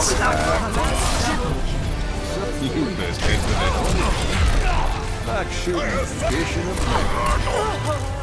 You best head for that. Like shooting fish in a pond.